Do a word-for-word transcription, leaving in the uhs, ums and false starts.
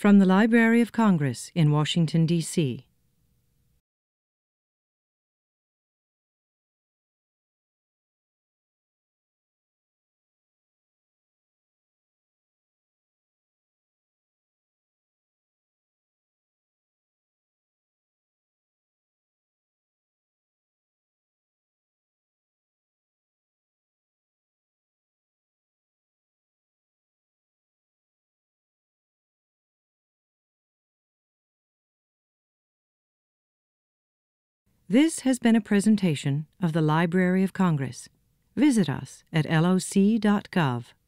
From the Library of Congress in Washington, D C This has been a presentation of the Library of Congress. Visit us at L O C dot gov.